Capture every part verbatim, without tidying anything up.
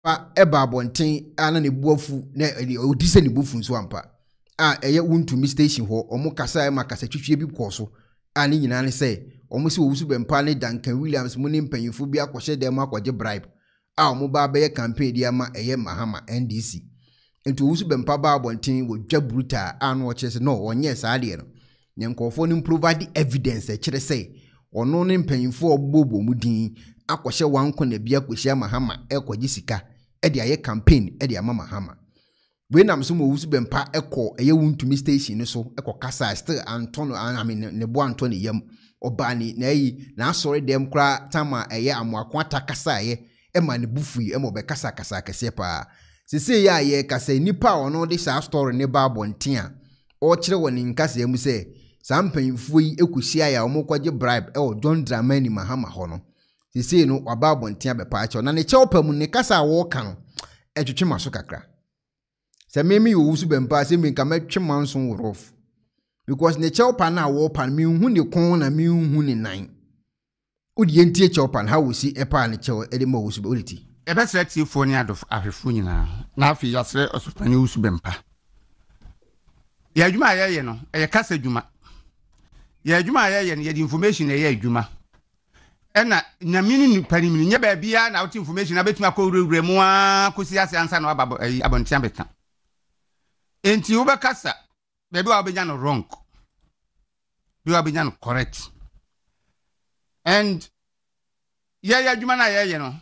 pa eba abonten ana ne buafu na odise ne bufu nso ampa a eye Wontumi station ho omo kasa e makasa twitwie bi koso ani nyina ne se omo se Owusu Bempah ne Duncan Williams mu ne mpanyimfo bi akwhye dem akwaje bribe a omo ba be campaign di ama eye Mahama N D C enti Owusu Bempah ba abonten wo dwa bruta anu o chese no onye sa de no ne nkofo ne provide evidence e kire se ono ne mpanyimfo obobo mu din akwhye wanko na bia kwhye Mahama e kwaje sika e de aye campaign e de ama Mahama we nam so Owusu Bempah ekọ eye Wontumi station ne so ekọ kasa still Anton I mean ne bo Anton yam obani na yi na asori dem kra tama eye amoako atakasa ye e ma ne bufui e mo be kasa kasa kase pa sese ya ye kasa nipa ono de sa story ne ba bonten a o kire woni nkasa yam se sampanyimfo yi ekusia ya omokwaje bribe e o John Dramani Mahama ho no sese no waba bonten be pa acho na ne chewpam ne kasa wo kan e twetwe maso kakra se memi Owusu Bempah se me nka metwe manson worof because ne chewpa na wo pan me hu ne kon na me hu ne nan odi entie chewpa ha wo si epa ne chew e de ma Owusu Oliti e be sele tifo ni adof ahwefo nyina na afi yasre osopani Owusu Bempah ya adwuma ya ye no e kasa adwuma ya adwuma ya ye no ye information e ye adwuma ena nyamini ni panimini nya ba bia na out information na betuma ko wurewure mu a kosi ase ansa na aba abontia beka enti wo bekasa bebi wa benya no wrong bi wa benya no correct and ya ya adwuma na ya ye no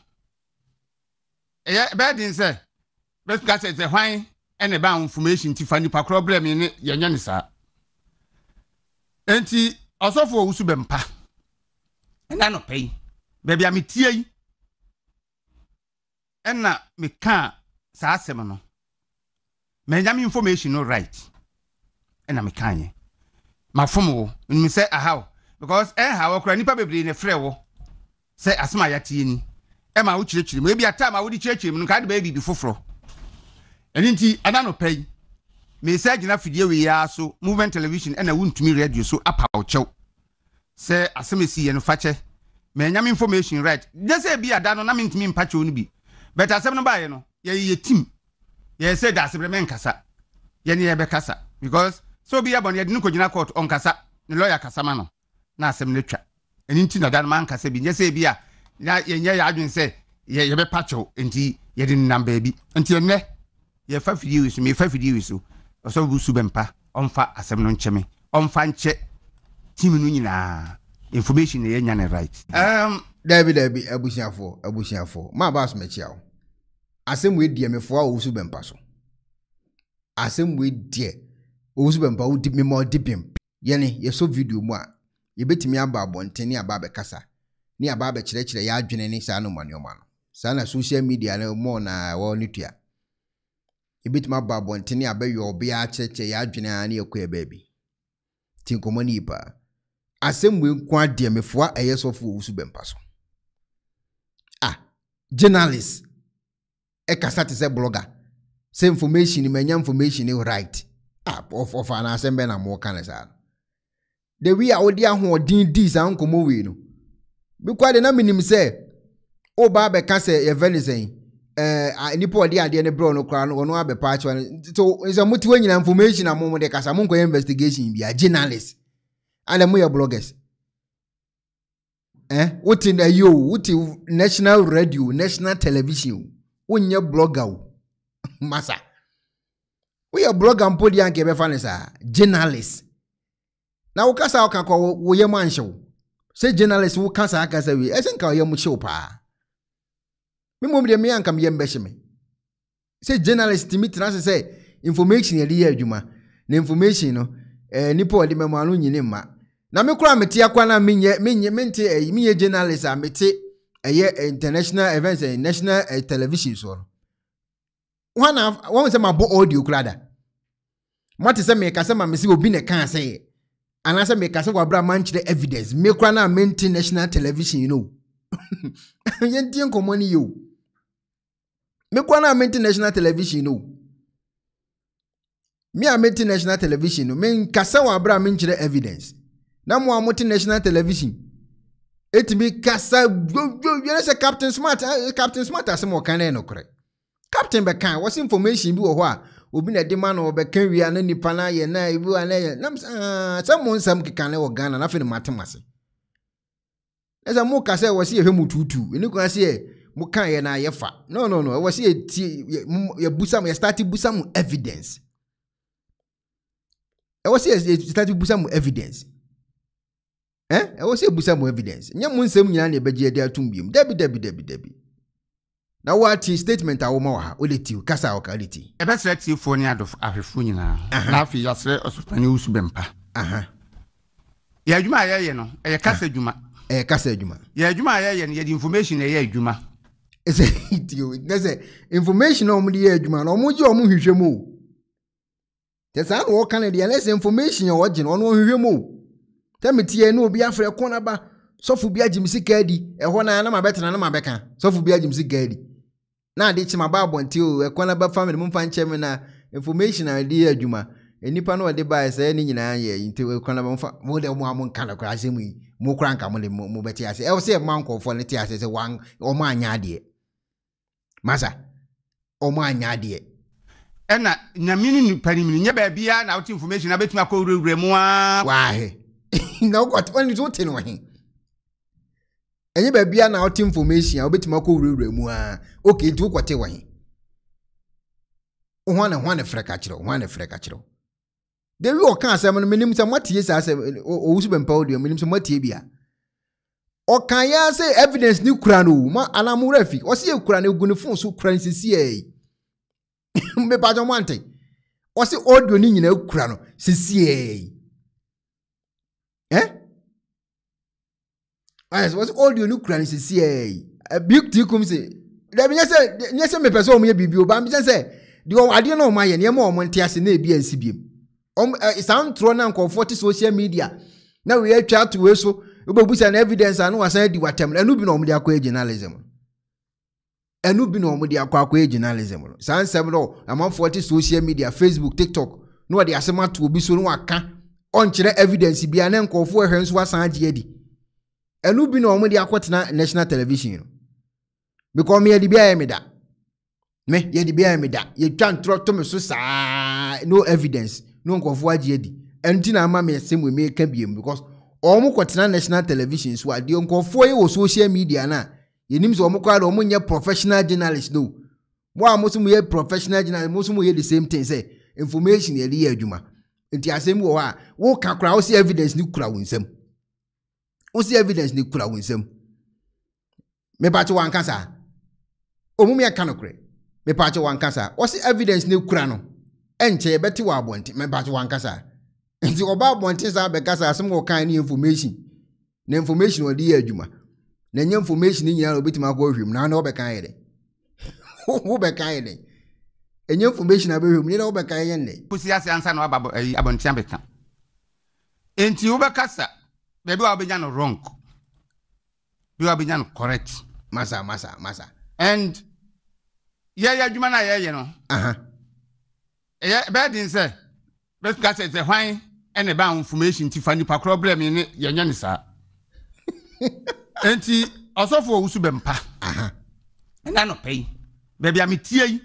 e be din say bekasa say hwan ene ba information ti fa ni pa problem ni ye nya ni sa enti osofo Owusu Bempah ena no pay baby ametie yi ena me ka sa asem no me nyam information no right ena me kan ye ma fom wo me say aha because eh ha wo kra nipa bebre ne frɛ wo say asema ya tie ni e ma wo kyerɛkyerɛ mu e bia ta ma wo di kyerɛkyerɛ mu no ka de ba bi bi foforo eni nti ana no pay me say gina fidie we ya so movement television ena Wontumi radio so apa wo kyɛw say asemesi ye no fache me nyam information right just say bia da no na mentimi mpache onu bi but asem no ba ye no ye ye team ye say da asem me nkasa ye ne ye be kasa because so bia bon ye de no kogina court on kasa ne lawyer kasa ma no na asem ne twa eni nti na da no man kasa bi je say bia ya ye nya ya adwen say ye ye be pacho enti ye de number bi enti enne ye fa fidie wi so me fa fidie wi so so Owusu Bempah onfa asem no ncheme onfa nche team no nyina information ye nya ne right um David David abusiafo abusiafo ma ba so mechia o asem we die mefo a Owusu Bempah so asem we die Owusu Bempah wo di me mo di bim ye ne ye so video mu a ye betimi aba abonten ne aba be kasa ne aba be kire kire ya adwene ne sa no mane o ma no sa na social media na mo na wo ne tua ye betimi aba abonten ne aba yo obi a kire kire ya adwene a ne yakwa baby tin komoni pa asem we kwa de mefo a yesofo Owusu Bempah so ah journalist e kasa te say blogger say information manya information is right ah of of an asem na mo kan sa the we are odi ahodin dis an komo we no be kwa de na minim say o ba be ka say ye veni say eh nipo odi ade ne bro no kra no no abepa acho so is a muti wanyina information na mo de kasa mo ko investigation bi a journalist and them are bloggers. Eh? What in the you? What in national radio, national television? When you blogger, massa. We are blogger and put young kebefanesa journalists. Now, Kasa can call we man show. Say journalists who can't say I say, I think I am show pa. Me mum de me and come yem beshime. Say journalists to me to say information here, Juma. The information, no, eh, nipo di memanu nyine ma. Na me kura meti akwa na menye menye mente eh menye journalist a meti eh international events and national eh, television so one of one say ma bo audio krada mati say me ka say ma me si obi ne kan say ana say me ka say kwabra man kire evidence me kura na menti national television you know yenti enkomoni yo me kura na menti national television you know me a menti national television no me ka say wabra man kire evidence na mo amoti national television etimi kasa you say Captain Smart Captain Smart asem o kan no kore nothing be kan was information bi wo ho a obi na de ma no be kan wi ana nipa na ye na ebi ana ye nam ah some some keka na wo Ghana na fe no matemase esa mo ka se wo se ehwe mututu eni kwa se mo kan ye na ye fa no no no wo se ye busam ye start busam evidence e wo se ye start busam evidence eh e wo se busam evidence nya mo nsem nyina na e beje de atum biem debi debi debi debi na what statement a wo ma ha o le ti kasa o ka le ti e be sere ti fo ni adof ahwefo nyina na afi ya sere osopani Owusu Bempah aha ya adwuma ya ye no e kasa adwuma e kasa adwuma ya adwuma ya ye no ye information e ye adwuma e say itio na say information o mu de ye adwuma na o mu je o mu hwehwem o te sa no kan de na say information o je no no hwehwem o temetie na obi afre ko na ba sofu bi agimsi kadi e ho na na mabetena na mabeka sofu bi agimsi kadi na ade chima ba bonte o e ko na ba family mu fa nche na information na de adwuma enipa no de ba se ni nyina ye nti e ko na ba mfa mo de mo amon kan akra asem yi mo kra nka mo le mo beti ase e wo se man kofo ne ti ase se wan o ma anya de masa o ma anya de e na nyamini ni panimi nya ba bia na out information na betuma ko wurewure mu a wa he na ko to ni to te no he enye ba bia na out information a obetima ko wurewure mu a okay nti ko te wa he o ho na ho na freka kire o ho na freka kire de wi o kan asem no menim se matie sa asem Owusu Bempah audio menim se matie bia o kan ya say evidence ni kura no ma anamu rafi o se kura na egunu fon so kura nsisi e me ba jo mante o se audio ni nyina kura no sisi e eh Yes, was audio no kura nsisi e big t kum se da bi nyese nyese me pese o me bibi o ba mi se de o ade no o ma ye ne ma o mo nte ase na ebi ansi biem om isan tro na nko social media na we atwa to we so obebusa na evidence anu wasan di watem enu bi na omde akwa journalism enu bi na omde akwa akwa journalism san sem no amam forty social media Facebook TikTok no de asema to obi so no aka on kire evidence bia na nkofo ehwe nso wasan age adi enu bi na omde akwotena national television because me adi bia ye meda me ye di bia ye meda ye twa ntro to me so saa no evidence no nkofo age adi enti na ama me sem we me ka biem because omo kwotena national television so ade nkofo ye wo social media na yenim so omo kwado omo nye professional journalist no mo amoso mo ye professional journalist mo so mo ye the same thing say information ye li adwuma enti asem wo ha wo ka kura wo see evidence ni kura wonsem wo see evidence ni kura wonsem me ba che wan kasa omo me ka no kure me pa che wan kasa wo see evidence ni kura no enche ye beti wa abonti me ba che wan kasa nti oba bonte sa be kasa asem ko kan ni information na information o di adwuma na nya information ni nyina obetima ko hwem na na obe kan yede wo be kan yede enya information abehwem ni na obe kan yende kusi ase ansa na aba abontia beka enti wo be kasa be bi wa be nya no wrong bi wa be nya no correct masa masa masa and ye ye adwuma na ye ye no aha ye be din say be kasa say hwan ene ba information ti fa nipa problem ni ye nya ni sa enti osofo Owusu Bempah aha na no pay baby ametie yi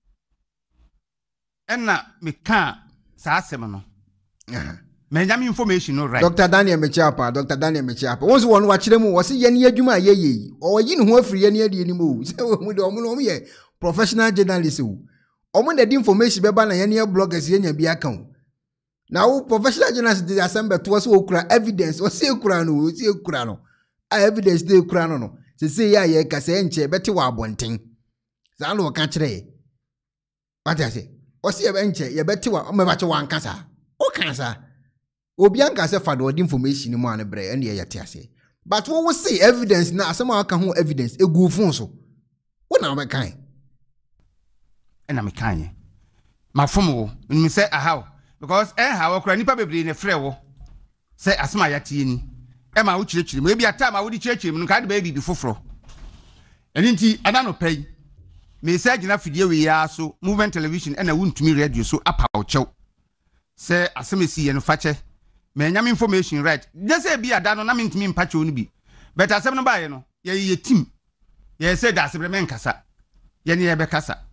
enna me ka sa asem no aha me nya me information no right Doctor Daniel Mechiapa Doctor Daniel Mechiapa wonso won wa kire mu wo se ye ne adwuma ye ye o yi ne ho afiri ye ne ade ni mu se mu de omo no ye professional journalist o omo na di information be ba na ye ne bloggers ye nya bi aka o na wo professional journalist dey assemble to so okura evidence o se okura no o se okura no a evidence dey okura no no se se ya ye ka se enche beti wa abonten za no ka kire what I say o se ye enche ye beti wa o me ba che wa nkasa o kan sa obi anka se fa do information mu an bre ene ye yete ase but wo say evidence na asema aka ho evidence egu fun so wo na me kan ena me kan ma fom wo nmi se aha because eh ha wo kra nipa bebre ne frɛ wo se asema yate ni e ma wo kyerɛkyerɛ mu ebi ata ma wo di kyerɛkyerɛ mu no ka de ba bibi foforo eni nti ana no pɛi me se agina fidie we ya so movement television ena Wontumi radio so apa wo kyɛw se asema si ye no fa kyɛ me nyam information right je se bi ada no na me ntimi mpa kyɛw no bi but asem no ba ye no ye ye team ye se da asem me nkasa ye ne ye be kasa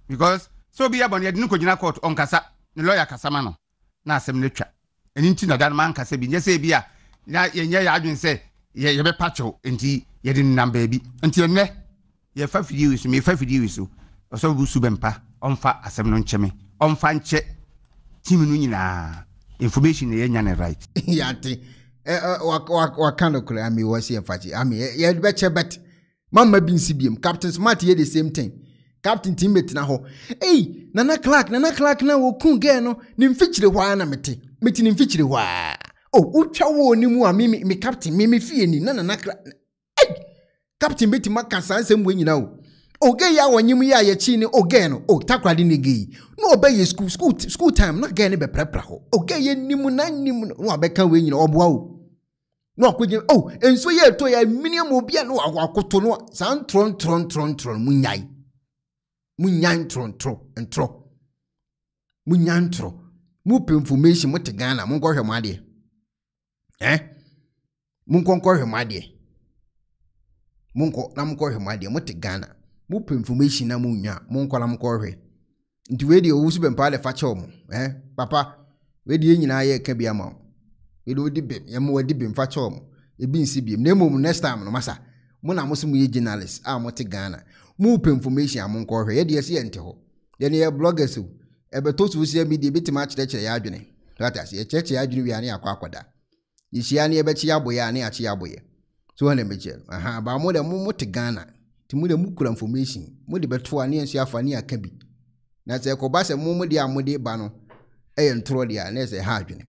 because so be abon yɛde no kɔgyina court ɔnkasa ne lawyer kasa ma no na asɛm no twa ɛni nti na dan man kasa bi nyɛ sɛ bi a na yɛnyɛ yɛ adwen sɛ yɛ yɛbɛ patcho nti yɛde nam baabi nti ɛnɛ yɛ fa fidie wi so me fa fidie wi so ɔsɔ Owusu Bempah ɔmfa asɛm no nkyɛ me ɔmfa nkyɛ team no nyinaa information yɛ nya ne right yate eh wa kind of I mean was here fachi I mean yeah better bet mama bin cbm Captain Smart here the same thing Captain teammate na ho hey Nana Clark Nana Clark na wo kun ge no ni mfikyire hwa na mete meti ni mfikyire hwa oh utwa wo ni mu a me me captain me me fie ni na Nana Clark hey Captain beti maka sansem we nyina o oge ya wanyim ya ye chi ni oge no oh takrade ni ge no obey school school school time na ge ni be prepra ho oge ye nimu na nimu no abeka we nyina oboa o no akogye oh enso ye to ya miniam obi a no akoto no san tron tron tron tron munyai munyai tron tron entro munyan tro mu pe information mo te Ghana mo nkɔ hwɛ mo ade eh mo nkɔ nkɔ hwɛ mo ade mo nkɔ na mo nkɔ hwɛ mo ade mo te Ghana mo pe information na mo nya mo nkɔ na mo nkɔ hwɛ nti we de Owusu Bempah le fa kyɛw mo eh papa we de nyina ye ka bia ma we do di bem ye mo wadi bem fa kyɛw mo e bi nsi biem na mo next time no masa mo na mo so mo ye journalist a mo te Ghana mo pe information a mo nkɔ hwɛ ye de ye nte ho ye ne ye bloggers o e be to social media bitima kyerɛkyerɛ ya adwene that ye kyerɛkyerɛ ya adwene wi ane akɔ akoda ye hia ne ye be kyi aboye ane a kyi aboye so na me kyerɛ aha ba mo de mo mo te Ghana ti mo de mo kura information mo de beto ane enso afa ne aka bi na sɛ ko ba sɛ mo mo de amode ba no e ye ntoro de a na sɛ ha adwene